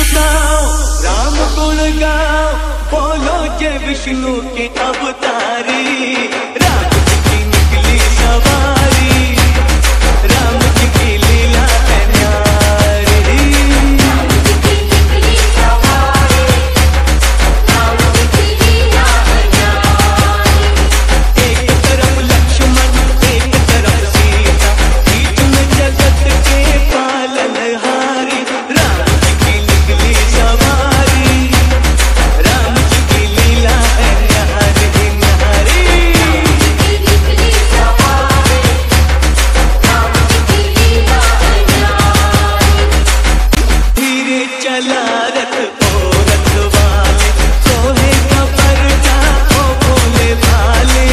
गाओ, राम गुण गाओ, बोलो जय विष्णु के अवतारी। राम जी की निकली सवारी, राम जी की लीला है न्यारी। राम जी की निकली सवारी, राम जी की लीला है न्यारी। एक तरफ लक्ष्मण, एक तरफ सीता, बीच में जगत के पालनहारी। राम जी की निकली सवारी, राम जी की लीला है न्यारी न्यारी। राम जी की निकली सवारी, राम जी की लीला है न्यारी। धीरे चला रथ ओ रथ वाले, सोहे का परचा ओ भोले भाले।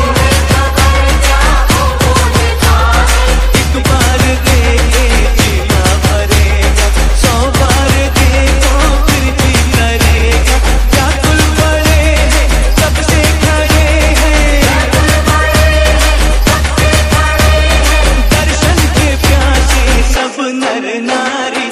एक बार देखे जीना भरेगा, 100 बार देखो फिर भी करेगा। व्याकुल पड़े हैं सबसे खड़े हैं, दर्शन के प्यासे सब नर नारी।